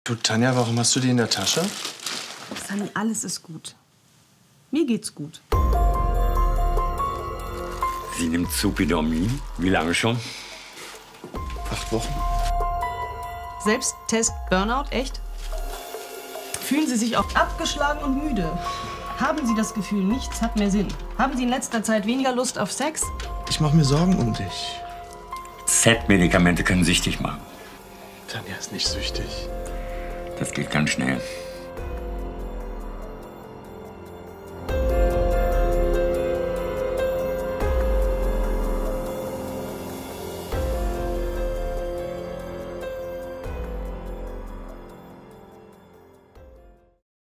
Du, Tanja, warum hast du die in der Tasche? Sunny, alles ist gut. Mir geht's gut. Sie nimmt Zupidomin. Wie lange schon? 8 Wochen. Selbsttest Burnout, echt? Fühlen Sie sich auch abgeschlagen und müde? Haben Sie das Gefühl, nichts hat mehr Sinn? Haben Sie in letzter Zeit weniger Lust auf Sex? Ich mache mir Sorgen um dich. Z-Medikamente können süchtig machen. Tanja ist nicht süchtig. Das geht ganz schnell.